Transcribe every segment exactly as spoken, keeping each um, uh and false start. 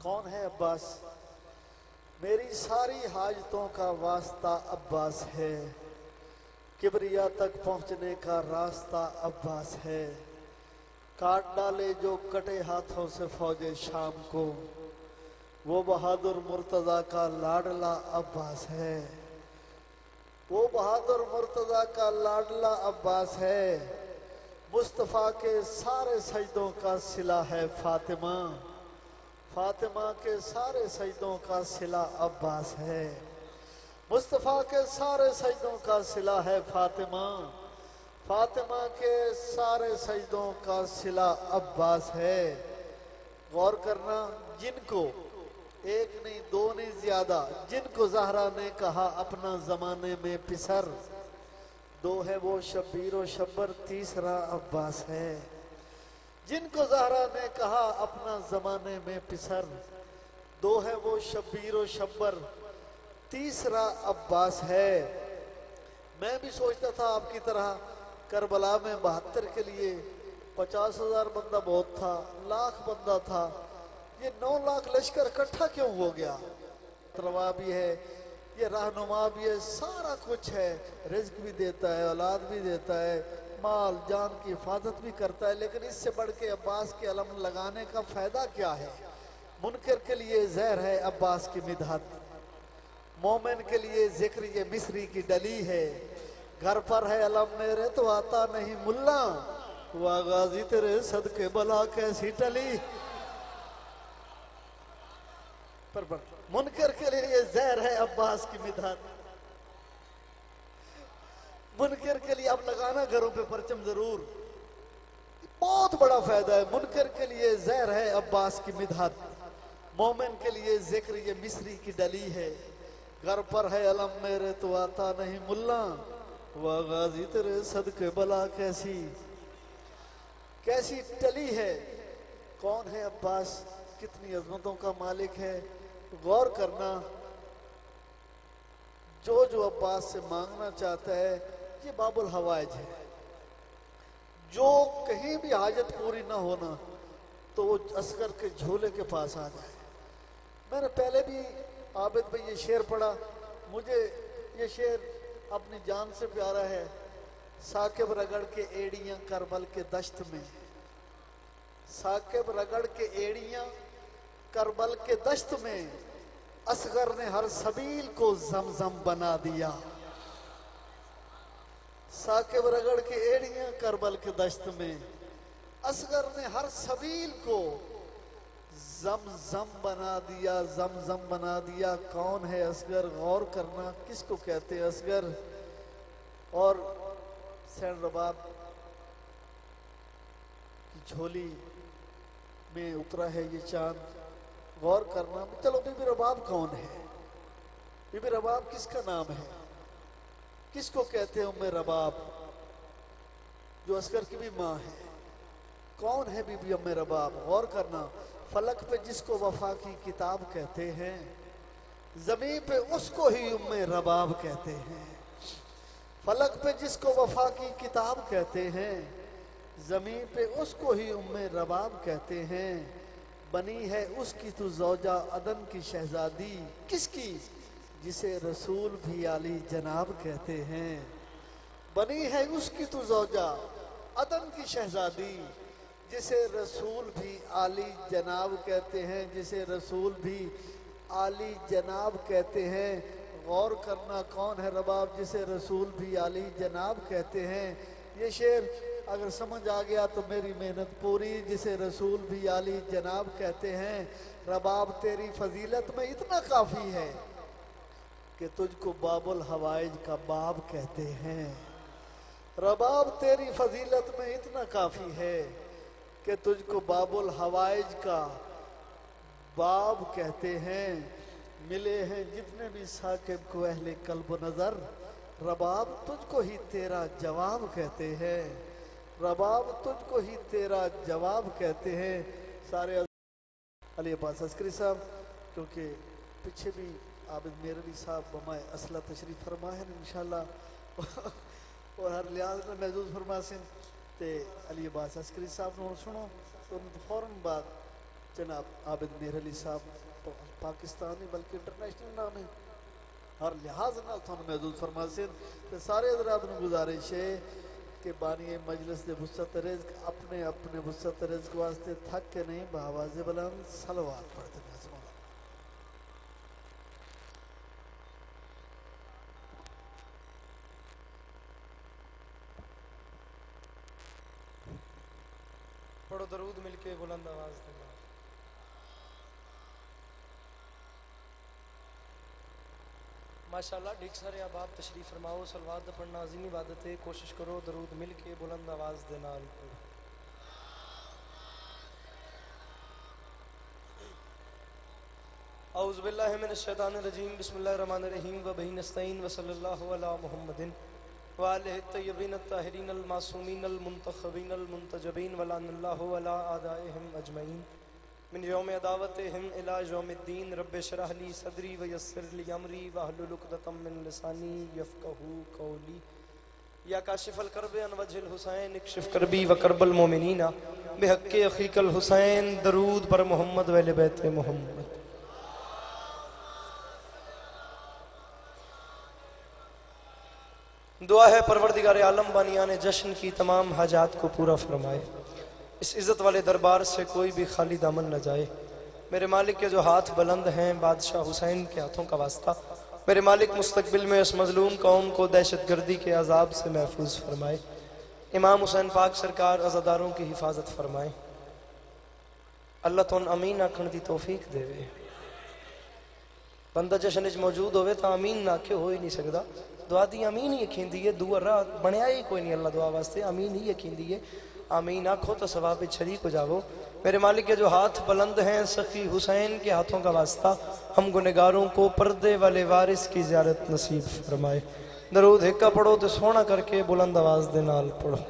कौन है अब्बास? मेरी सारी हाजतों का वास्ता अब्बास है, किबरिया तक पहुंचने का रास्ता अब्बास है। काट डाले जो कटे हाथों से फौजे शाम को, वो बहादुर मुर्तजा का लाडला अब्बास है। वो बहादुर मुर्तजा का लाडला अब्बास है। मुस्तफ़ा के सारे सजदों का सिला है फातिमा, फातिमा के सारे सजदों का सिला अब्बास है। मुस्तफ़ा के सारे सजदों का सिला है फातिमा, फातिमा के सारे सजदों का सिला अब्बास है। गौर करना, जिनको एक नहीं दो नहीं ज्यादा, जिनको ज़हरा ने कहा अपना जमाने में पिसर, दो है वो शब्बीर और शब्बर, तीसरा अब्बास है। जिनको ज़हरा ने कहा अपना जमाने में पिसर, दो है वो शब्बीर और शब्बर, तीसरा अब्बास है। मैं भी सोचता था आपकी तरह, करबला में बहत्तर के लिए पचास हजार बंदा बहुत था, लाख बंदा था, ये नौ लाख लश्कर इकट्ठा क्यों हो गया? रवा भी है, ये रहनुमा भी है, सारा कुछ है, रिज्क भी देता है, औलाद भी देता है, माल जान की हिफाजत भी करता है, लेकिन इससे बढ़ के अब्बास के अलम लगाने का फायदा क्या है? मुनकर के लिए जहर है अब्बास की मिदहत, मोमिन के लिए जिक्र ये मिस्री की डली है। घर पर है अलम मेरे तो आता नहीं मुल्ला, हुआ गाजी तेरे सदके बला कैसी टली। पर पर मुनकर के लिए जहर है अब्बास की मिदहत, मुनकर के लिए अब लगाना घरों पे परचम जरूर, बहुत बड़ा फायदा है। मुनकर के लिए जहर है अब्बास की मिदहत, मोमिन के लिए जिक्र ये मिस्री की डली है। घर पर है अलम मेरे तो आता नहीं मुल्ला, वह गाजी तेरे सदके बला कैसी कैसी टली है। कौन है अब्बास? कितनी अजमतों का मालिक है। गौर करना, जो जो अब्बास से मांगना चाहता है ये बाबुल हवाइज है। जो कहीं भी हाजत पूरी ना होना तो वो असगर के झोले के पास आ जाए। मैंने पहले भी आबिद भाई ये शेर पढ़ा, मुझे ये शेर अपनी जान से प्यारा है। साकिब रगड़ के एड़ियां करबल के दश्त में, साकिब रगड़ के एड़ियां करबल के दश्त में, असगर ने हर सबील को जमजम बना दिया। साकिब रगड़ के एड़ियां करबल के दश्त में, असगर ने हर सबील को जमजम बना दिया, जमजम बना दिया। कौन है असगर? गौर करना, किसको कहते हैं असगर? और सैन रबाब की झोली में उतरा है ये चांद। गौर करना, चलो बीबी रबाब कौन है? बीबी रबाब किसका नाम है? किसको कहते हैं उम्मे रबाब, जो असगर की भी माँ है? कौन है बीबी उम्मे रबाब? गौर करना, फलक पे जिसको वफा की किताब कहते हैं, जमीन पे उसको ही उम्मे रबाब कहते हैं। फलक पे जिसको वफा की किताब कहते हैं, जमीन पे उसको ही उम्मे रबाब कहते हैं। बनी है उसकी तू ज़ौजा अदन की शहजादी, किसकी? जिसे रसूल भी आली जनाब कहते हैं। बनी है उसकी तू ज़ौजा अदन की शहजादी, जिसे रसूल भी आली जनाब कहते हैं, जिसे रसूल भी आली जनाब कहते हैं। गौर करना, कौन है रबाब जिसे रसूल भी आली जनाब कहते हैं? ये शेर अगर समझ आ गया तो मेरी मेहनत पूरी। जिसे रसूल भी आली जनाब कहते हैं, रबाब तेरी फजीलत में इतना काफ़ी है कि तुझको बाबुल हवाइज का बाब कहते हैं। रबाब तेरी फजीलत में इतना काफ़ी है कि तुझको बाबुल हवाइज का बाब कहते हैं। मिले हैं जितने भी साकिब को अहले कल्ब नज़र, रबाब तुझको ही तेरा जवाब कहते हैं। रबाब तुझको ही तेरा जवाब कहते हैं। सारे अली अब्बास अस्करी साहब, क्योंकि पीछे भी आबिद मेरवी साहब बमाए असला तशरीफ फरमा है इंशाल्लाह, और हर लिहाज में महजूज फरमा सिंह ते अली अब्बास अस्करी साहब ने सुनो तो फौरन बाद जनाब आबिद मेहर अली साहब पाकिस्तानी बल्कि इंटरनेशनल नाम है, हर लिहाज नाल थानू महदूद फरमा से ते सारे हज़रात नू गुजारिश है कि बानी मजलिस दे वुसअत रिज़्क़ अपने अपने वुसअत रिज़्क़ वास्ते थक के नहीं बआवाज़े बुलंद सलवात पढ़ते हैं। पढ़ो दरूद मिलके बुलंद आवाज देना। माशाअल्लाह ढेर सारे अब आप तशरीफ फरमाओ। सलवात पढ़ना अज़ीम इबादत है, कोशिश करो दरूद मिल के बुलंद आवाज देना। औज़ु बिल्लाहि मिनश शैतानिर रजीम बिस्मिल्लाहिर रहमानिर रहीम व बिही नस्तईन व सल्लल्लाहु अला मुहम्मदिन व आलिहि तय्यबीन अत्ताहिरीन अल मासूमीन अल मुंतखबीन अल मुंतजबीन व लअनल्लाहु अला आदाइहिम अजमईन मिन यौम अदावतिहिम इला यौमिद्दीन रब्बि इश्रह ली सदरी व यस्सिर ली अमरी वहलुल उक़दतम मिन लिसानी यफ़क़हू क़ौली या काशिफ़ल कर्ब अन वजहिल हुसैन इक्शिफ करबी व करबल मोमिनीना बिहक़्क़ि अख़ीकल हुसैन। दरूद पर मोहम्मद व अहले बैत मोहम्मद। दुआ है परवरदिगार आलम बानियाने जश्न की तमाम हाजात को पूरा फरमाए, इस इज़्ज़त वाले दरबार से कोई भी खाली दामन न जाए। मेरे मालिक के जो हाथ बुलंद हैं बादशाह हुसैन के हाथों का वास्ता, मेरे मालिक मुस्तकबिल में इस मजलूम कौम को दहशत गर्दी के अजाब से महफूज फरमाए। इमाम हुसैन पाक सरकार अज़ादारों की हिफाजत फरमाए। अल्लाह तो अमीन आखण की तौफीक देवे। बंदा जश्न च मौजूद होवे तो अमीन ना आखे हो ही नहीं सकता। दुआ दी अमीन ही यकीन है, दुआ राह बनया ही कोई नहीं अल्लाह दुआ वास्ते, अमीन ही यकीन है। आमीन आखो तो सवाब शरीक हो जाओ। मेरे मालिक के जो हाथ बुलंद हैं सखी हुसैन के हाथों का वास्ता, हम गुनहगारों को पर्दे वाले वारिस की ज़ियारत नसीब फरमाए। दरूद हिक्का पढ़ो तो सोना करके बुलंद आवाज दे नाल पढ़ो।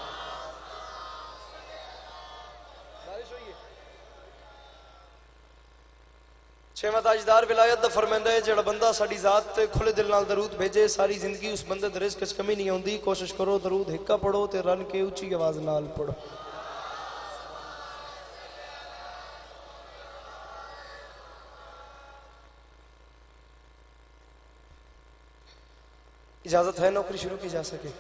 छेवां ताजदार विलायत दा फरमांदा है जेड़ा बंदा साडी जात ते खुले दिल नाल दरूद भेजे सारी जिंदगी उस बंदे दे रिज़्क़ च कमी नहीं आउंदी। कोशिश करो दरूद हिक्का पढ़ो ते रन के उच्ची आवाज नाल पढ़ो। इजाजत है नौकरी शुरू की जा सके।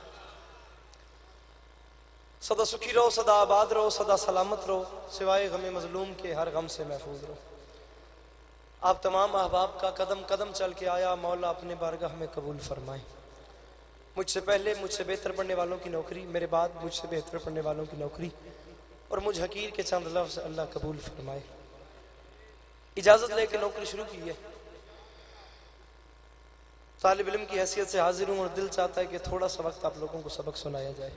सदा सुखी रहो, सदा आबाद रहो, सदा सलामत रहो, सिवाय गम मजलूम के हर गम से महफूज रहो। आप तमाम अहबाब का कदम कदम चल के आया मौला अपने बारगाह में कबूल फरमाए। मुझसे पहले मुझसे बेहतर पढ़ने वालों की नौकरी, मेरे बाद मुझसे बेहतर पढ़ने वालों की नौकरी और मुझ हकीर के चंद लफ्ज़ अल्लाह कबूल फरमाए। इजाज़त लेके नौकरी शुरू की है। तालिब इल्म की हैसियत से हाजिर हूँ और दिल चाहता है कि थोड़ा सा वक्त आप लोगों को सबक सुनाया जाए।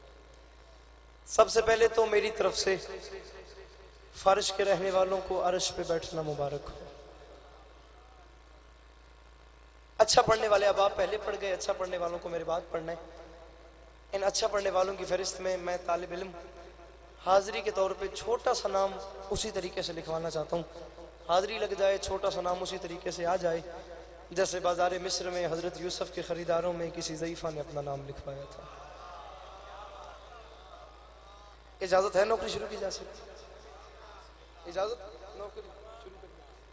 सबसे पहले तो मेरी तरफ से फर्श के रहने वालों को अर्श पे बैठना मुबारक हो। अच्छा पढ़ने वाले अब आप पहले पढ़ गए, अच्छा पढ़ने वालों को मेरे बाद पढ़ना है। इन अच्छा पढ़ने वालों की फहरिस्त में मैं तालिब इल्म हाजिरी के तौर पे छोटा सा नाम उसी तरीके से लिखवाना चाहता हूँ। हाजिरी लग जाए, छोटा सा नाम उसी तरीके से आ जाए जैसे बाजार मिस्र में हजरत यूसुफ के खरीदारों में किसी ज़ईफ़ा ने अपना नाम लिखवाया था। इजाजत है नौकरी शुरू की जा सकती? इजाजत नौकरी शुरू कर।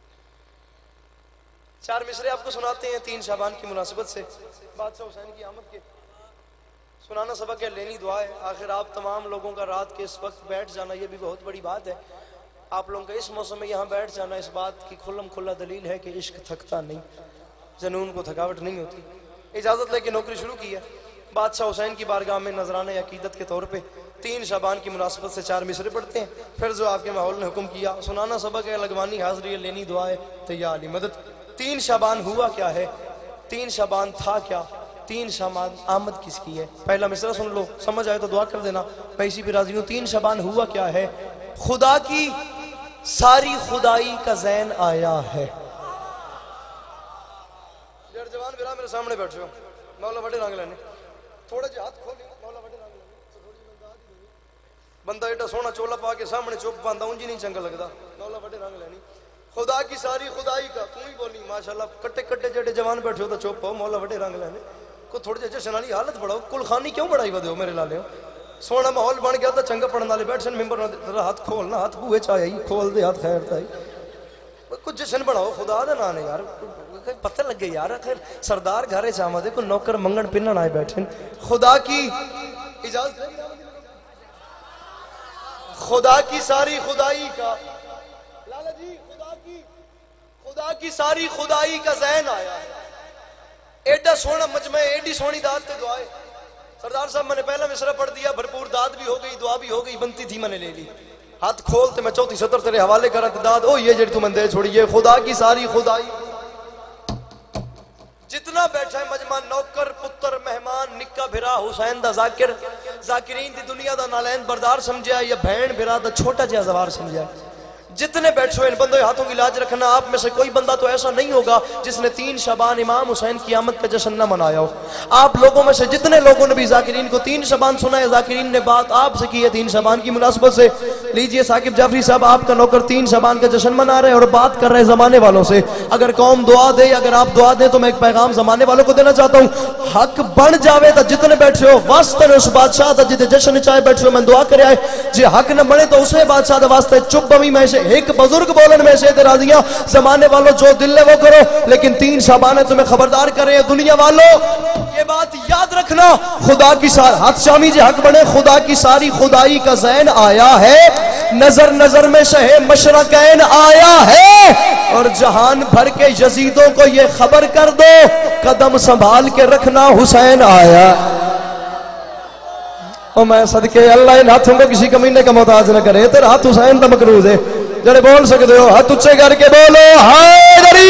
चार मिसरे आपको सुनाते हैं तीन शाबान की मुनासिबत से बादशाह हुसैन की आमद के। सुनाना सबक है, लेनी दुआ है। आखिर आप तमाम लोगों का रात के इस वक्त बैठ जाना ये भी बहुत बड़ी बात है। आप लोगों का इस मौसम में यहाँ बैठ जाना इस बात की खुल्लम खुल्ला दलील है कि इश्क थकता नहीं, जनून को थकावट नहीं होती। इजाजत लेके नौकरी शुरू की है। बादशाह हुसैन की बारगाह में नजराने अकीदत के तौर पे तीन शाबान की मुनासिबत से चार मिसरे पढ़ते हैं। फिर जो आपके माहौल ने हुक्म किया, सुनाना सबक है, लगवानी हाजिरी है, लेनी दुआ है, तैयार अली मदद। तीन शाबान हुआ क्या है, तीन शाबान था क्या, तीन शाबान आमद किसकी है। पहला मिसरा सुन लो, समझ आए तो दुआ कर देना, मैं इसी पे राजी हूँ। तीन शाबान हुआ क्या है, खुदा की सारी खुदाई का जैन आया है। जवान बिरा मेरे सामने बैठे हो, मौला बड़े रंग लेने, थोड़े जे हाथ खोल, मौला बड़े रंग लेने। बंदा एडा सोना चोला पा के सामने चुप पांदा उंजी नहीं चंगा लगता। मौला बड़े रंग लेनी, खुदा की सारी खुदाई का तू ही बोली माशाल्लाह। कट्टे कट्टे जेडे जवान बैठे हो तो चुप हो, मौला बड़े रंग लेने को थोड़े जे जश्न वाली हालत बढ़ाओ। कुल खानी क्यों बढ़ाई वदे हो मेरे लाले हो, सोना माहौल बन गया तो चंगा पढ़ने वाले बैठ मिंबर हाथ खोलना हाथ बूहे चाहे खोल दे हाथ खैर ताई कुछ जश्न बनाओ खुदा दे नाम यार पता लगे यार आखिर सरदार घरे चाहते को नौकर मंगन पिन्नन आए बैठे खुदा की इजाजत खुदा की सारी खुदाई का लाला जी खुदा की खुदा की सारी खुदाई का ज़हन आया है एडा सोना मजमा एडी सोनी दाद ते दुआए सरदार साहब मैंने पहला मिसरा पढ़ दिया भरपूर दाद भी हो गई दुआ भी हो गई बनती थी मैंने ले ली हाथ खोल ते मैं चौथी सतर तेरे हवाले करा दाद ओ ये जेड़ी तू मंदे छोड़िए खुदा की सारी खुदाई जितना बैठा है मजमा नौकर पुत्र मेहमान निक्का भिरा हुसैन दा जाकिर जाकिरीन दी दुनिया दा नालैन बरदार समझा या भैन भिरा दा छोटा जिहा जवार समझा जितने बैठे हुए इन बंदों हाथों की लाज रखना आप में से कोई बंदा तो ऐसा नहीं होगा जिसने तीन शबान इमाम हुसैन की आमद का जश्न न मनाया हो आप लोगों में से जितने लोगों ने भी जाकिरीन को तीन शबान सुना है जाकिरीन ने बात आपसे की है तीन शबान की मुनासबत से लीजिए साकिब जाफरी साहब आपका नौकर तीन शबान का जश्न मना रहे हैं और बात कर रहे हैं जमाने वालों से अगर कौम दुआ दे अगर आप दुआ दें तो मैं एक पैगाम जमाने वालों को देना चाहता हूँ हक बन जावे तो जितने बैठे हो वास्ते उस बादशाह का जितने जश्न चाहे बैठे हो मैं दुआ करे आए जे हक न बने तो उसे बादशाह के वास्ते चुप बमी में से एक बुजुर्ग बोलन में से राजियां जमाने वालों जो दिल है वो करो लेकिन तीन शबान तुम्हें खबरदार कर रहे हैं दुनिया वालों ये बात याद रखना खुदा की सारी हाथ शामी जी हक बने खुदा की सारी खुदाई का ज़हन आया है नजर नजर में शहे मशरकैन आया है और जहान भर के यजीदों को ये खबर कर दो कदम संभाल के रखना हुसैन आया और मैं सदके अल्लाह इन हाथों को किसी कमीने का मोहताज न करे तेरा हाथ हुसैन का मकरूज है जड़े बोल सकते हो हाथ उच्चे करके बोलो हैदरी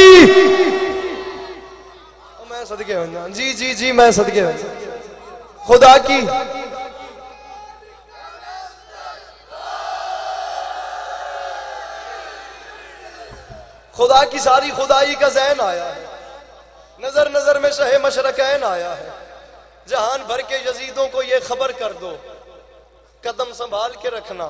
मैं सदके हो जी जी जी मैं सदके हो खुदा की खुदा की सारी खुदाई का ज़हन आया है नजर नजर में शहे मशरकैन आया है जहान भर के यजीदों को ये खबर कर दो कदम संभाल के रखना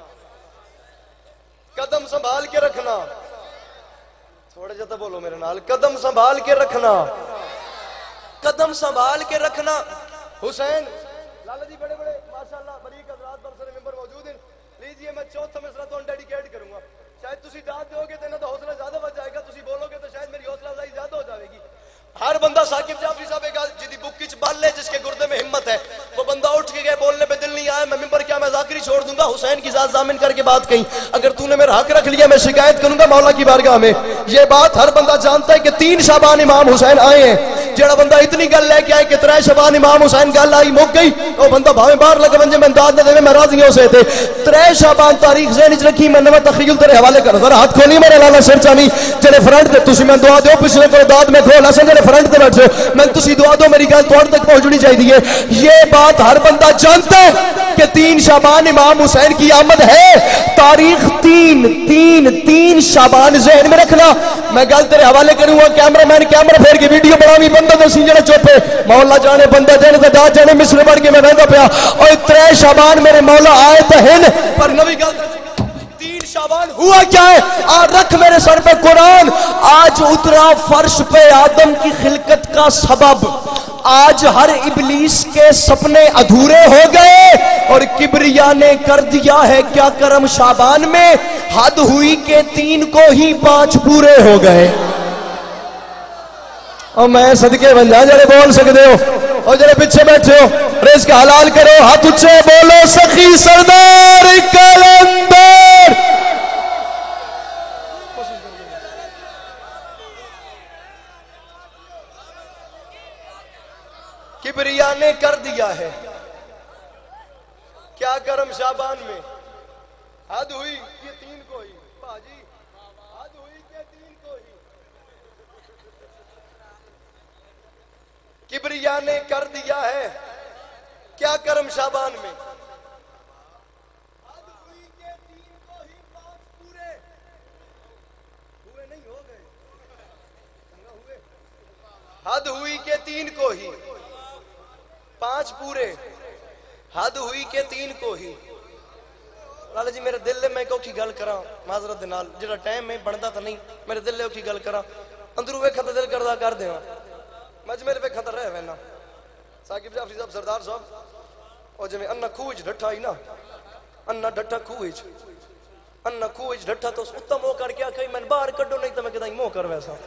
कदम संभाल के रखना थोड़ा ज्यादा बोलो मेरे नाल कदम संभाल के रखना कदम संभाल के रखना हुसैन लाला जी बड़े बड़े माशाल्लाह बरीक हज़रात बरसरे मेंबर मौजूद हैं लीजिए मैं चौथा मिसरा तो डेडिकेट करूंगा शायद तुसी दाद दोगे तो ना तो हौसला ज्यादा बढ़ जाएगा तुसी बोलोगे तो शायद मेरी हौसला अफजाई ज्यादा हो जाएगी हर बंदा साकिब जाफरी साहब एक जिदी बुक की बाल ले जिसके गुर्दे में हिम्मत है वो बंदा उठ के गए बोलने पे दिल नहीं आया मैं मिंबर क्या मैं जाकिरी छोड़ दूंगा हुसैन की जात जामिन करके बात कही अगर तूने मेरा हक रख लिया मैं शिकायत करूंगा मौला की बारगाह में ये बात हर बंदा जानता है कि तीन शाबान इमाम हुसैन आए हैं जेड़ा बंदा इतनी गल लेके आए कि त्रै शाबान इमाम हुसैन गल आई मुक गई वो बंदा भावे बाहर लगे बंजे मैं दाद दे मैं राजी हूं से थे त्रै शाबान तारीख ज़हन च रखी मैं नवा तखरील तेरे हवाले कर जरा हाथ खोली मेरे लाला सिर चानी जेड़े फ्रंट ते तुसी मैं दुआ दो पिछले को दाद में खोल असन जेड़े फ्रंट ते बैठे मैं तुसी दुआ दो मेरी गल तुहाडे तक पहुंचनी चाहिए ये बात हर बंदा जानता है कि तीन शाबान इमाम हुसैन की आमद है तारीख तीन तीन तीन शाबान ज़हन में रखना मैं गल तेरे हवाले करूंगा कैमरामैन कैमरा फेर के वीडियो बनावी बंदा दसी जेड़ा चुप है मौला जाने बंदा जाने तो दाद जाने मिसरे बढ़ के मैं रहता पाया और त्रै शाबान मेरे मौला आए तो हैं पर नवी गल तीन शाबान हुआ क्या है आ रख मेरे सर पे कुरान आज उतरा फर्श पे आदम की खिलकत का सबब आज हर इबलीस के सपने अधूरे हो गए और किबरिया ने कर दिया है क्या करम शाबान में हद हुई के तीन को ही पांच पूरे हो गए और मैं सदके बन जा जरे बोल सकते हो और जरे पीछे बैठे हो रेस का हलाल करो हाथ उच्चे बोलो सखी सरदार कलंदर किबरिया ने कर दिया है क्या करम शाबान में हद हुई ये तीन को ही भाजी हद हुई के तीन को ही किबरिया ने कर दिया है क्या करम शाबान में हद हुई के तीन को ही पांच पूरे हुए नहीं हो गए हुए हद हुई के तीन को ही पांच पूरे हद हुई के तीन को ही लाला जी मेरे दिल में औखी गल करा माजरत दे नाल जेड़ा टाइम में बनता तो नहीं मेरे दिल औखी गल करा अंदरू वेखा तो दिल करदा कर देवा मजमेर वेखा तो रह वैना साकिब जाफरी साहब सरदार साहब और जिमें अन्ना खूह डठा ही ना, अन्ना डठा खूह अन्ना खूह डठा तो उत्ता मोह करके आखिर मैं बाहर कड्डो नहीं तो मैं कहता मोह कर वैसा।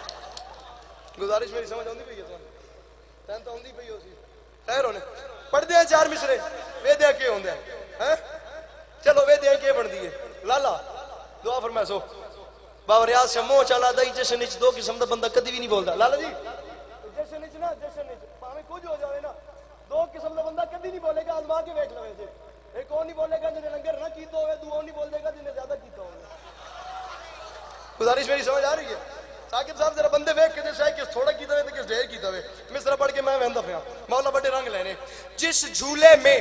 गुजारिश मेरी समझ आती पई है तैन तो आती पई होसी खैर होने पढ़ते हैं चार मिसरे वेदे के होंगे हैं चलो वेदे के बनती है लाला दुआ फरमाए सो बाबा रियाज से मोह चला दई जश्न विच दो किस्म का बंदा कभी भी नहीं बोलता लाला जी जश्न विच ना जश्न विच भावें कुछ हो जाए ना दो किस्म का बंदा कभी नहीं बोलेगा आजमा के वेख लवे जे एक और नहीं बोलेगा जिन्हें लंगर ना कीता होवे दूआ नहीं बोलेगा जिन्हें ज्यादा कीता होवे। गुजारिश मेरी समझ आ रही है साकिब साहब जरा बंदे वेख के शायद किस थोड़ा कीता हुए तो किस ढेर कीता हुए मिसरा पढ़ के मैं वहंदा पिया मौला बड़े रंग लेने जिस झूले में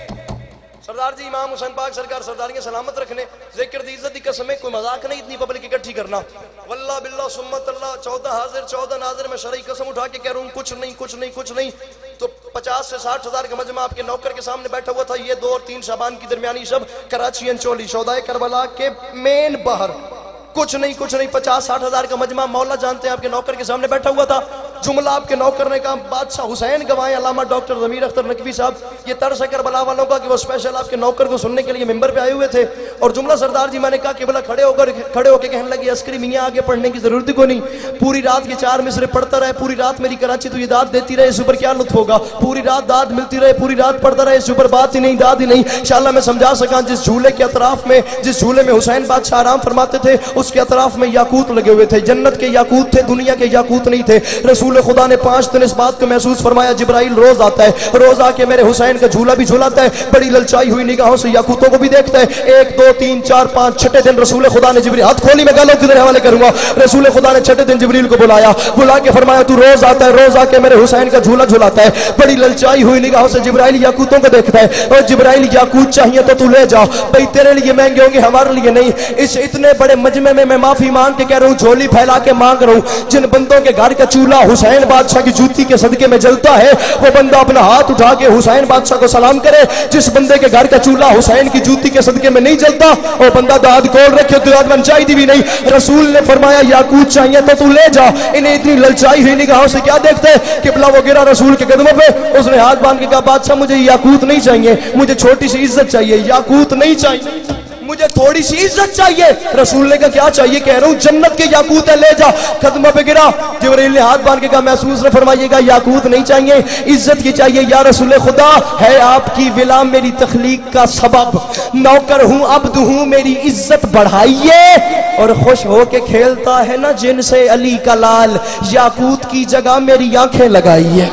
सरदार जी इमाम हुसैन पाक सरकार सरदारियां सलामत रखने जिक्र दी इज्जत दी कसम है कोई मजाक नहीं इतनी पब्लिक इकट्ठी करना वल्लाह बिल्लाह सुम्मत अल्लाह चौदह हाजिर चौदह नाजिर में शरई कसम उठा के कह रहा हूँ कुछ नहीं कुछ नहीं कुछ नहीं तो पचास से साठ हजार का मजमा आपके नौकर के सामने बैठा हुआ था ये दो और तीन शाबान की दरमियानी शब कराची अंचोली शौदाए करबला के मेन बाहर कुछ नहीं कुछ नहीं पचास साठ हजार का मजमा मौला जानते हैं आपके नौकर के सामने बैठा हुआ था जुमला आपके नौकर ने कहा बादशाह हुसैन गवाए अल्लामा डॉक्टर ज़मीर अख्तर नकवी साहब ये तर्स है करबला वालों का कि वो स्पेशल आपके नौकर को सुनने के लिए मिंबर पे आए हुए थे और जुमला सरदार जी मैंने कहा कि बोला खड़े होकर खड़े होकर कहने लगी अस्करी मियाँ आगे पढ़ने की जरूरत को नहीं पूरी रात के चार मिसरे पढ़ता रहे पूरी रात मेरी कराची तो ये दाद देती रहे इस ऊपर क्या लुत्फ होगा पूरी रात दाद मिलती रहे पूरी रात पढ़ता रहे इस ऊपर बात ही नहीं दाद ही नहीं इंशाअल्लाह मैं समझा सका जिस झूले के अतराफ में जिस झूले में हुसैन बादशाह आराम फरमाते थे उसके अतराफ में याकूत लगे हुए थे जन्नत के याकूत थे दुनिया के याकूत नहीं थे रसूल खुदा ने पांच दिन इस बात को महसूस फरमाया जिब्राइल रोज आता है रोज आके मेरे हुसैन का झूला भी झूलाता है बड़ी ललचाई हुई निगाहों से याकूतों को भी देखता है एक दो तीन चार पांच छठे दिन रसूल खुदा ने जिब्रील हाथ खोली मैं गालों किधर हवाले करूंगा रसूल खुदा ने छठे दिन जिब्रील को बुलाया बुला के फरमाया तू रोज आता है रोज आके मेरे हुसैन का झूला झूलाता है बड़ी ललचाई हुई निगाहों से जिब्राइल याकूतों को देखता है और जिब्राइल याकूत चाहिए तो तू ले जा भाई तेरे लिए महंगे होंगे हमारे लिए नहीं इस इतने बड़े मजमे में मैं माफी मांग के कह रहा हूँ झोली फैला के मांग रहा हूँ जिन बंदों के घर का चूल्हा हुसैन बादशाह की जूती के सदके में जलता है वो बंदा अपना हाथ उठा के हुसैन बादशाह को सलाम करे जिस बंदे के घर का चूल्हा हुसैन की जूती के सदके में नहीं जलता वो बंदा दाद खोल रखे दाद मनचाई दी भी नहीं रसूल ने फरमाया याकूत चाहिए तो तू ले जा इन्हें इतनी ललचाई हुई निगाहों से क्या देखते हैं किबला वो गिरा रसूल के कदमों पे उसने हाथ बांध के कहा बादशाह मुझे याकूत नहीं चाहिए मुझे छोटी सी इज्जत चाहिए याकूत नहीं चाहिए मुझे थोड़ी सी इज्जत चाहिए रसूल ने कहा क्या चाहिए कह रहा हूँ जन्नत के याकूत है ले जा कदमों पे गिरा जिब्रील ने हाथ बांध के कहा महसूस न फरमाइएगा याकूत नहीं चाहिए इज्जत की चाहिए या रसूल खुदा है आपकी विला मेरी तखलीक का सबब नौकर हूँ अब्द हूँ मेरी इज्जत बढ़ाइए और खुश होके खेलता है ना जिनसे अली का लाल याकूत की जगह मेरी आंखें लगाइए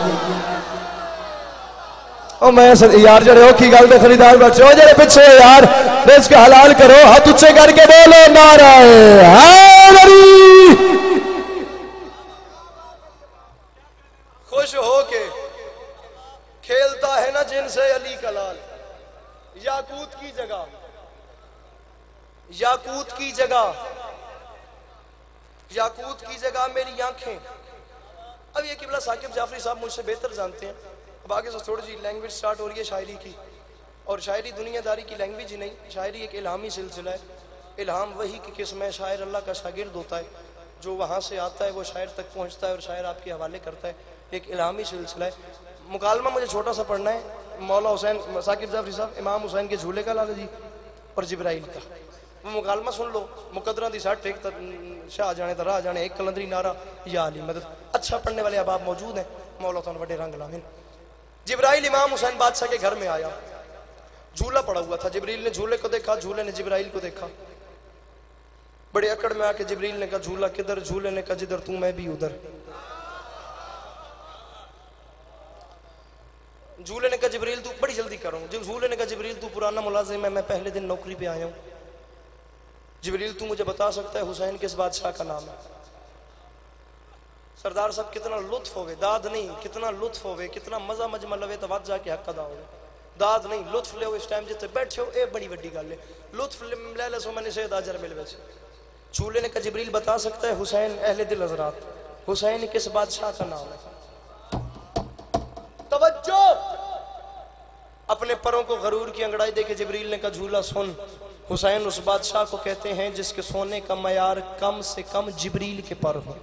मैं यार जरे औखी गल तो खरीदार बच्चो जरे पिछे यार रिज़्क़ हलाल करो हाथ उच्चे करके बोलो नाराए खुश हो के खेलता है ना जिनसे अली का लाल याकूत की जगह याकूत की जगह याकूत की जगह मेरी आंखें। अब ये किबला साकिब जाफरी साहब मुझसे बेहतर जानते हैं अब आगे से थोड़ी सी लैंग्वेज स्टार्ट हो रही है शायरी की और शायरी दुनियादारी की लैंग्वेज ही नहीं शायरी एक इल्हामी सिलसिला है इल्हाम वही की किस्म है शायर अल्लाह का शागिर्द होता है जो वहाँ से आता है वो शायर तक पहुँचता है और शायर आपके हवाले करता है एक इल्हामी सिलसिला है। मुकालमा मुझे छोटा सा पढ़ना है मौला हुसैन साकिब जाफरी साहब इमाम हुसैन के झूले का लाला जी और जिब्राइल का वो मुकालमा सुन लो मुकदरा दी साठ एक शाह जाने तरा जाने एक कलंदरी नारा या अली मदद अच्छा पढ़ने वाले अब आप मौजूद हैं मौला तो बड़े रंग लामिन। जिब्राइल इमाम हुसैन बादशाह के घर में आया झूला पड़ा हुआ था जिब्रील ने झूले को देखा झूले ने जिब्राइल को देखा बड़े अकड़ में आके जिब्रील ने कहा झूला किधर झूले ने कहा जिधर तू मैं भी उधर झूले ने कहा जिब्रील तू बड़ी जल्दी कर रहा हूं झूले ने कहा जिब्रील तू पुराना मुलाजिम है मैं पहले दिन नौकरी पे आया हूं जिब्रील तू मुझे बता सकता है हुसैन किस बादशाह का नाम है। सरदार साहब कितना लुत्फ होवे दाद नहीं कितना लुत्फ होवे कितना मजा मजमा लवे तो वत जाके हक अदा होवे दाद नहीं लुत्फ ले इस टाइम जिथे बैठे हो ये बड़ी वड्डी गल है लुत्फ ले ले सो मैंने से अजर मिल वैसे झूले ने कहा जिब्रील बता सकता है हुसैन अहले दिल हजरात हुसैन किस बादशाह का नाम है। तवज्जो अपने परों को गरूर की अंगड़ाई देके जिब्रील ने कहा झूला सुन हुसैन उस बादशाह को कहते हैं जिसके सोने का मयार कम से कम जिब्रील के पर हो।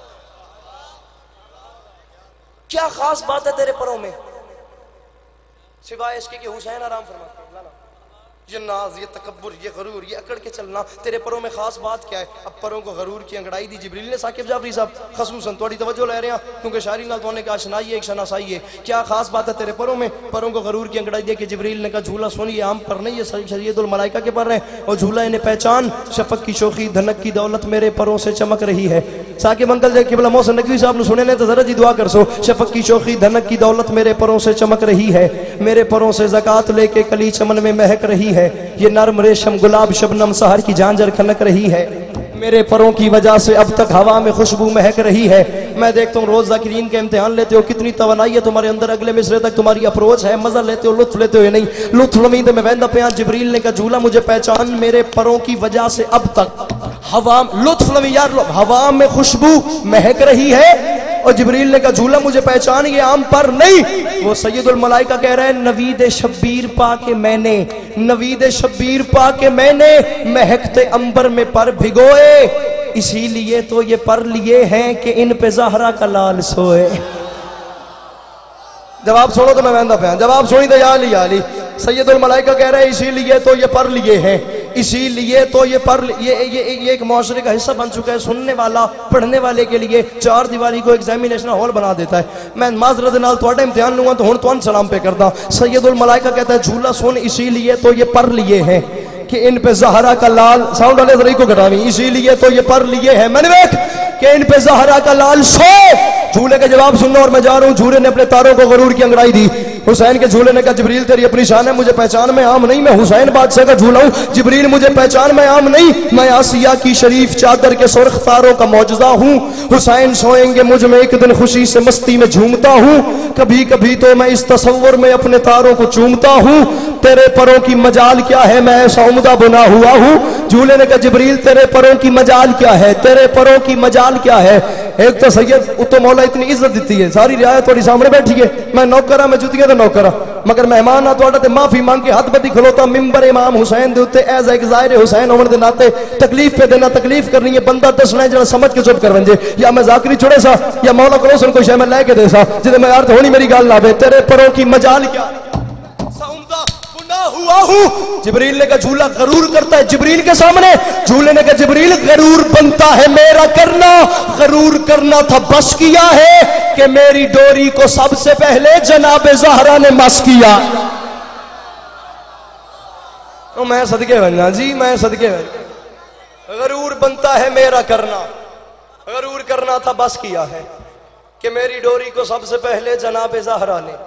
क्या खास बात है तेरे परों में सिवाय इसके कि हुसैन आराम फरमाते हैं। लाला ये नाज, ये तकब्बुर, ये गरूर, ये अकड़ के चलना, तेरे परों में खास बात क्या है? अब परों को गरूर की अंगड़ाई दी जिब्रील ने साकिब जाफरी साहब खसूसन थोड़ी तवज्जो ले रहे हैं क्योंकि शायरी नाल तो का आशनाई है, एक शनासाई है। क्या खास बात है तेरे परों में? परों को गरूर की अंगड़ाई दी कि जिब्रील ने कहा झूला सुन ये आम पर नहीं, ये शरीयतुल मलाइका के पर है और झूला इन्हें पहचान, शफक की शोखी धनक की दौलत मेरे परों से चमक रही है। साकिब अंकल किबला मोहसिन नकवी साहब ने सुने ने तो जरा जी दुआ कर सो। शफक की शोखी धनक की दौलत मेरे परों से चमक रही है, मेरे परों से ज़कात लेके कली चमन में महक रही है, ये नर्म रेशम गुलाब शबनम सहर की झांझर खनक रही है, मेरे परों की वजह से अब तक हवा में खुशबू महक रही है। मैं देखता हूँ रोज जाकिरीन के इम्तिहान लेते हो, कितनी तवनाई है तुम्हारे अंदर, अगले मिसरे तक तुम्हारी अप्रोच है, मजा लेते हो, लुत्फ लेते हो नहीं। लुत्फ लमीद में वहदा पे जिब्रील ने कहा झूला मुझे पहचान, मेरे परों की वजह से अब तक हवा लुत्फ लमी यार हवा में खुशबू महक रही है। और जिब्रील ने कहा झूला मुझे पहचान, ये आम पर नहीं। वो सैयदुल मलाइका कह रहे हैं नवीद शब्बीर पा के मैंने, नवीद शब्बीर पा के मैंने महकते अंबर में पर भिगोए, इसीलिए तो ये पर लिए हैं कि इन पे ज़हरा का लाल सोए। जवाब छोड़ो तो मैं वहदा पे, जवाब सुनी तो या ली या ली। सैयदुल मलाइका कह रहे हैं इसीलिए तो ये पर लिए हैं, इसीलिए तो ये पर ये ये ये एक मुआशरे का हिस्सा बन चुका है। सुनने वाला पढ़ने वाले के लिए चार दीवारी को एग्जामिनेशन हॉल बना देता है। मैं माजरत नाल तुहाडा इम्तिहान लूंगा तो हुण तुहानू सलाम पे करदा। सैयदुल मलाइका कहता है झूला सुन इसीलिए तो ये पर लिए हैं कि इन पे ज़हरा का लाल, साउंड वाले जरा को घटावी, इसीलिए तो ये पर लिए हैं मैंने देख कि इन पे ज़हरा का लाल सो। झूले का जवाब सुनना और मैं जा रहा हूँ। झूले ने अपने तारों को गरूर की अंगड़ाई दी। हुसैन के झूले ने कहा जिब्रील तेरी अपनी शान है, मुझे पहचान, मैं आम नहीं, मैं हुसैन बादशाह का झूला हूँ। जिब्रील मुझे पहचान, मैं आम नहीं, मैं आसिया की शरीफ चादर के सुर्ख तारों का मौजज़ा हूँ। हुसैन सोएंगे मुझ में एक दिन खुशी से मस्ती में झूमता हूँ, कभी कभी तो मैं इस तसव्वुर में अपने तारों को चूमता हूँ। तेरे परों की मजाल क्या है, मैं ऐसा उम्दा बना हुआ हूँ। झूले ने कहा जिब्रील तेरे परों की मजाल क्या है, तेरे परों की मजाल क्या है? एक तो सैयद उत्तो मौला इतनी इज्जत दी है, सारी रियायत थोड़ी सामने बैठी है, मैं नौकरा मैं जुतियां तो नौकरा, मगर मेहमान आ तुहाडा ते माफी मांग के हाथ बदी खलोता मिंबर इमाम हुसैन दे उत्ते एज एक ज़ाहिर हुसैन होने दे नाते तकलीफ पे देना, तकलीफ करनी है, बंदा दसना है जरा समझ के चुप कर वंजे, या मैं जाकरी छुड़े सा या मौला कोलों सुन कोई शय मैं लेके दे सा जिदे मैं अर्थ होनी मेरी गल लावे। तेरे परों की मजाल क्या हुआ हूं। जिब्रील ने कहा झूला गरूर करता है जिब्रील के सामने। झूले ने कहा जिब्रील गरूर बनता है मेरा करना, गरूर करना था बस किया है कि मेरी डोरी को सबसे पहले जनाब ज़हरा ने मस किया। तो मैं सदके बनना जी, मैं सदके बनना। गरूर बनता है मेरा करना, गरूर करना था बस किया है कि मेरी डोरी को सबसे पहले जनाब ज़हरा ने।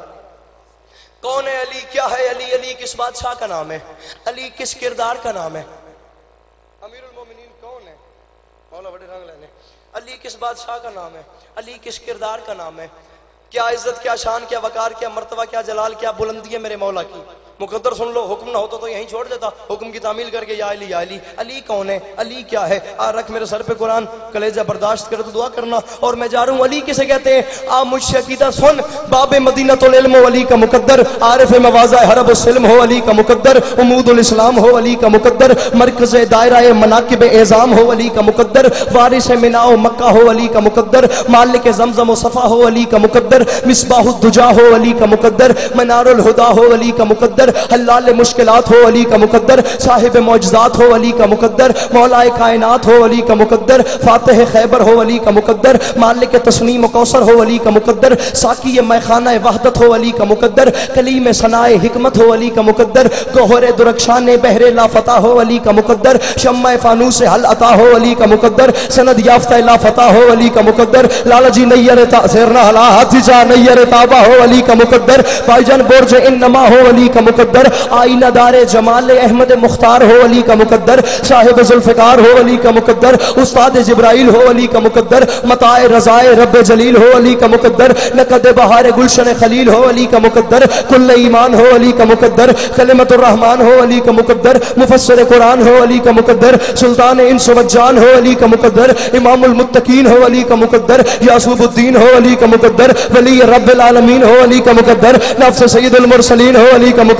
कौन है अली, क्या है अली, अली किस बादशाह का नाम है, अली किस किरदार का नाम है? अमीरुल मोमिनीन कौन है? मौला बड़े रंग लेने। अली किस बादशाह का नाम है, अली किस किरदार का नाम है? क्या इज्जत, क्या शान, क्या वकार, क्या मर्तबा, क्या जलाल, क्या बुलंदी है मेरे मौला की। मुकद्दर सुन लो, हुक्म ना होता तो यहीं छोड़ देता, हुक्म की तामील करके या अली या अली। अली कौन है, अली क्या है? आ रख मेरे सर पे कुरान, कलेजा बर्दाश्त करे तो दुआ करना। और मैं जा रहा हूँ अली किसे कहते हैं, आ मुझसे अकीदा सुन। बाबे मदीनतुल इल्म हो अली का मुकद्दर, आरिफ मवाज़ा हरब सिल्म हो अली का मुकद्दर, उमूदुल इस्लाम हो अली का मुकद्दर, मरकज़ दायरा मनाकिब एज़ाम हो अली का मुकद्दर, वारिस मिनाओ मक्का हो अली का मुकद्दर, मालिक ज़मज़म सफ़ा हो अली का मुकद्दर, मिसबाहुद्दुजा हो अली का मुकद्दर, मनारुल हुदा हो अली का मुकद्दर, हल्लाल मुश्किलात हो अली का मुकद्दर, साहिब मौजज़ात हो अली का मुकद्दर, मौलाए कायनात हो अली का मुकद्दर, फातिह खैबर हो अली का मुकद्दर, मालिक तस्नीम कौसर हो अली का मुकद्दर, साकी मैखाना वहदत हो अली का मुकद्दर, कलीम सनाए हिकमत हो अली का मुकद्दर, गोहरे दुरक्षान बहरे लाफता हो अली का मुकद्दर, शम्मा फानूस हल अता हो अली का मुकद्दर, सनद याफ्ता लाफता हो अली का मुकद्दर, लालजी नैयर तासिरना हला हाथिजा नैयर ताबा हो अली का मुकद्दर, भाईजान बोर्ज इन्नमा हो अली का मुकद्दर, आईना दारे जमाल अहमद मुख्तार हो अली का मुकद्दर, साहिब जुल्फ़िकार हो अली का मुकद्दर, उस्ताद जिब्राइल हो अली का मुकद्दर, मताए रज़ाए रब जलील हो अली का मुकद्दर, नकद बहार गुलशन खलील हो अली का मुकद्दर, कुल्ले ईमान हो अली का मुकद्दर, कलिमतुर रहमान हो अली का मुकद्दर, मुफस्सिर कुरान हो अली का मुकद्दर, सुल्तान इंस व जान हो अली का मुकद्दर, इमामुल मुत्तकीन हो अली का मुकद्दर, यासूबुद्दीन हो अली का मुकद्दर, वली रब्बिल आलमीन हो अली का मुकद्दर, नफ्स सय्यदुल मुरसलीन हो अली का मुकद्दर,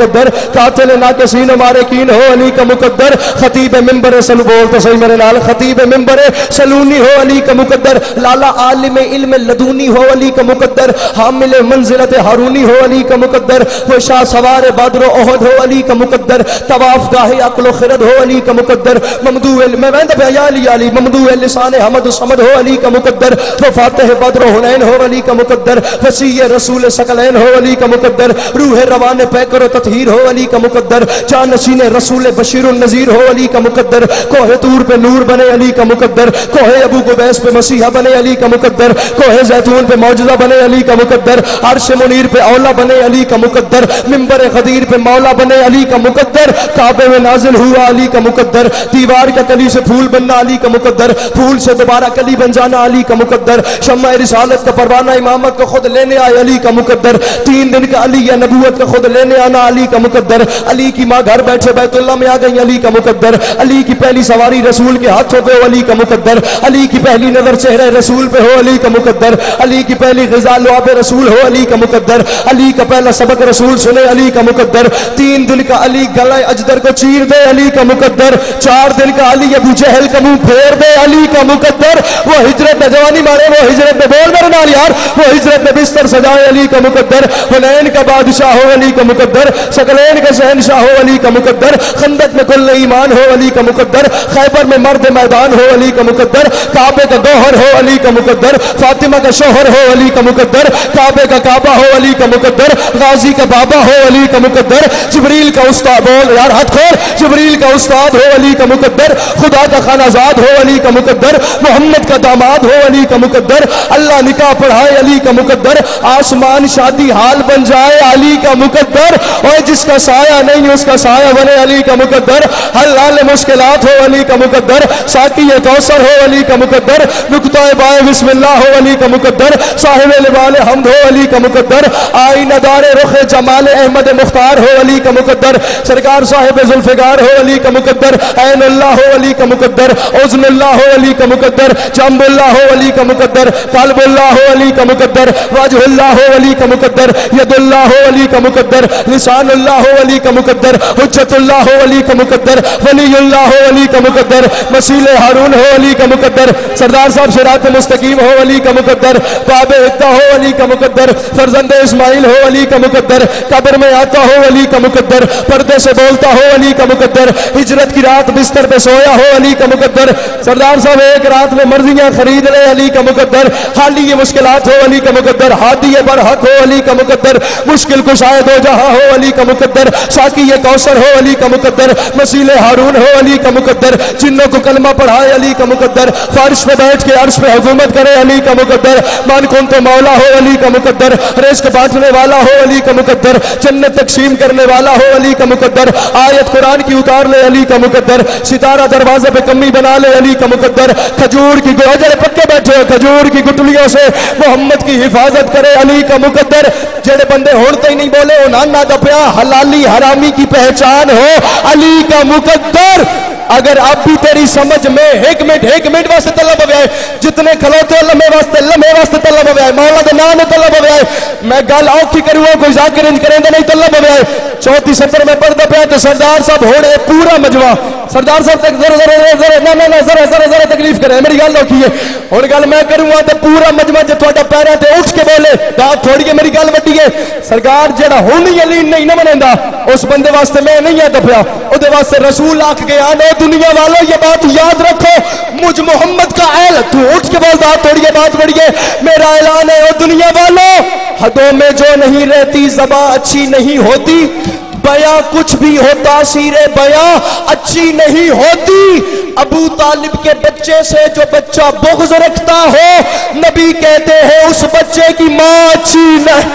मुकद्दर, कातिल नाकिसीन मारिकीन हो अली का मुकद्दर, खतीब मिंबर सल बोल तो सही मेरे नाल, खतीब मिंबर सलूनी हो अली का मुकद्दर, लाला आलिम इल्म लदूनी हो अली का मुकद्दर, हामिल मंजिलत हारूनी हो अली का मुकद्दर, वो शाह सवार बद्र ओहद हो अली का मुकद्दर, तवाफ गाहे अक्ल खिरद हो अली का मुकद्दर, ममदू मैं वंद पे अली अली ममदू लिसान हमद समद हो अली का मुकद्दर, वो फातिह बद्र हुनैन हो अली का मुकद्दर, वसी रसूल सकलैन हो अली का मुकद्दर, रूह रवान पैकर ततहीर हो अली का मुकद्दर, जानशीन रसूल बशीर नजीर हो अली का मुकद्दर, कोहे तूर पे नूर बने अली का मुकद्दर, कोहे अबू कुबैस पे मसीहा बने अली का मुकद्दर, कोहे जैतून पे मौजूदा बने अली का मुकद्दर, अर्श मुनीर पे औला बने अली का मुकद्दर, मिंबर गदीर पे मौला बने अली का मुकद्दर, काबे में नाजिल हुआ अली का मुकद्दर, दीवार का कली से फूल बनना अली का मुकद्दर, फूल से दोबारा कली बन जाना अली का मुकद्दर, शम्मा रिसालत का परवाना इमामत को खुद लेने आए अली का मुकद्दर, तीन दिन का अली या नबूवत का खुद लेने आना अली का मुकद्दर, अली की माँ घर बैठे बैतुल्लाह में आ गई अली का मुकद्दर, अली की पहली सवारी रसूल के हाथों पे हो अली का मुकद्दर, अली की पहली नजर चेहरे रसूल पे हो अली का मुकद्दर, अली की पहली ग़िज़ा लुआब रसूल हो अली का मुकद्दर, अली का पहला सबक रसूल सुने अली का मुकद्दर, तीन दिन का अली गला अजदर को चीर दे अली का मुकद्दर, चार दिन का अली अबू जहल का मुंह फेर दे अली का मुकद्दर, वो हिजरत में जवानी मारे, वो हिजरत में बोल मेरे नाल यार, वो हिजरत में बिस्तर सजाए अली का मुकद्दर, हुनैन का बादशाह हो अली का मुकद्दर, सकलैन का शहनशाह हो अली का मुकद्दर, खंदक में कुल ईमान हो अली का मुकद्दर, खैबर में मर्द मैदान हो अली का मुकद्दर, काबे का गौहर हो अली का मुकद्दर, फातिमा का शोहर हो अली का मुकद्दर, काबे का काबा हो अली का मुकद्दर, गाजी का बाबा हो अली का मुकद्दर, जिब्रील का उस्ताद बोल यार हाथ खोल, जिब्रील का उस्ताद हो अली का मुकद्दर, खुदा का खानाजाद हो अली का मुकद्दर, मोहम्मद का दामाद हो अली का मुकद्दर, अल्लाह निकाह पढ़ाए अली का मुकद्दर, आसमान शादी हाल बन जाए अली का मुकद्दर, और जिसका साया नहीं उसका साया बने अली का मुकद्दर, हल मुश्किलात हो अली का मुकद्दर, साकी कौसर हो अली का मुकद्दर, नुक्ता बाए बिस्मिल्लाह हो अली का मुकद्दर, साहिब लिबाल हमद हो अली का मुकद्दर, आईना दारे रुख जमाल अहमद मुख्तार हो अली का मुकद्दर, सरकार साहिब जुल्फिकार हो अली का मुकद्दर, ऐनुल्लाह हो अली का मुकद्दर, उज़्नुल्लाह हो अली का मुकद्दर, जम्बुल्लाह हो अली का मुकद्दर, कल्बुल्लाह हो अली का मुकद्दर, वजहुल्लाह हो अली का मुकद्दर, यदुल्लाह हो अली का मुकद्दर, लिसानुल्लाह हो अली का मुकद्दर, हुज्जतुल्लाह हो अली का मुकद्दर, वलीयुल्लाह हो अली का मुकद्दर, मसीले हारून हो अली का मुकद्दर, सरदार साहब सिरात मुस्तकीम हो अली का मुकद्दर, बाबे हित्ता हो अली का मुकद्दर, फरजंद इस्माइल हो अली का मुकद्दर, कब्र में आता हो अली का मुकद्दर, पर्दे से बोलता हो अली का मुकद्दर, हिजरत की रात बिस्तर पे सोया हो अली का मुकद्दर, सरदार साहब एक रात में मर्जियां खरीद ले अली का मुकद्दर, हाली ये मुश्किलात हो अली का मुकद्दर, हादी ये बरहक हो अली का मुकद्दर, मुश्किल कुशाए दो जहां हो अली का मुकद्दर, साकी ये कौसर हो अली का मुकद्दर, मसीले हारून हो अली का मुकद्दर, जिन्नों को कलमा पढ़ाए अली का मुकद्दर, फर्श पे बैठ के अर्श पे हुकूमत करे अली का मुकद्दर, मान कौन तो मौला हो अली का मुकद्दर, रिज़्क बांटने वाला हो अली का मुकद्दर, जन्नत तकसीम करने वाला हो अली का मुकद्दर, आयत कुरान की उतार ले अली का मुकद्दर, सितारा दरवाजे पे कमी बना ले अली का मुकद्दर, खजूर की गुजर पक्के बैठे हो खजूर की गुटलियों से मोहम्मद की हिफाजत करे अली का मुकद्दर, जेड़े बंदे होते ही नहीं बोले वो नाना दपिया हलाली हरामी की पहचान हो अली का मुकद्दर। अगर आप भी तेरी समझ में एक मिनट एक मिनट वास्ते तलब आए, जितने खलोते लम्हे वास्ते लम्हे वास्ते तलब आए, मौला के नाम तलब आए, मैं गल औखी करूंगा कोई जाकिर इंज करेंगे नहीं तलब आए। चौथी सत्र में पढ़ता पाया तो सरदार साहब होने पूरा मजमा, सरदार साहब तक जरा जरा जरा ना ना ना जरा जरा जरा तकलीफ करे, मेरी गल औखी है और गल मैं करूंगा तो पूरा मजमा जो थोड़ा पैरों से उठ के बोले बात थोड़ी है, मेरी गल वड्डी है। सरकार जेड़ा हुण यलीन नहीं ना मनेंदा उस बंदे वास्ते मैं नहीं है दफिया, उहदे वास्ते रसूल आख गया आने दुनिया वालों ये बात याद रखो, मुझ मोहम्मद का ऐल तू उठ के बोलता थोड़ी ये बात बड़ी है, मेरा ऐलान है ओ दुनिया वालों, हदों में जो नहीं रहती ज़बां अच्छी नहीं होती, बया कुछ भी होता सीरे बया अच्छी नहीं होती। अबू तालिब के बच्चे से जो बच्चा बुग़्ज़ रखता हो, नबी कहते हैं उस बच्चे की माँ अच्छी नहीं।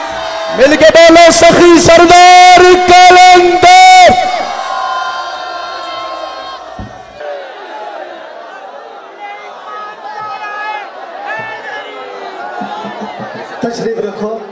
मिलके बोलो सखी सरदार कलंदर। तशरीफ रखो।